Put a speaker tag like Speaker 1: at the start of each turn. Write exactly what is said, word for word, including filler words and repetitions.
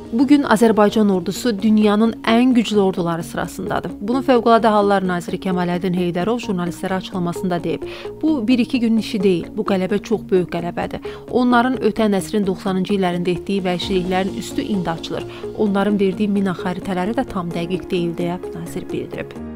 Speaker 1: Bugün Azərbaycan ordusu dünyanın ən güclü orduları sırasındadır. Bunu Fövqəladə Hallar Naziri Kəmaləddin Heydərov jurnalistlərə açıqlamasında deyib. Bu bir-iki günün işi deyil, bu qələbə çox böyük qələbədir. Onların ötən əsrin doxsanıncı illərində etdiyi vəhşiliklərin üstü indi açılır. Onların verdiyi mina xəritələri də tam dəqiq deyil deyə nazir bildirib.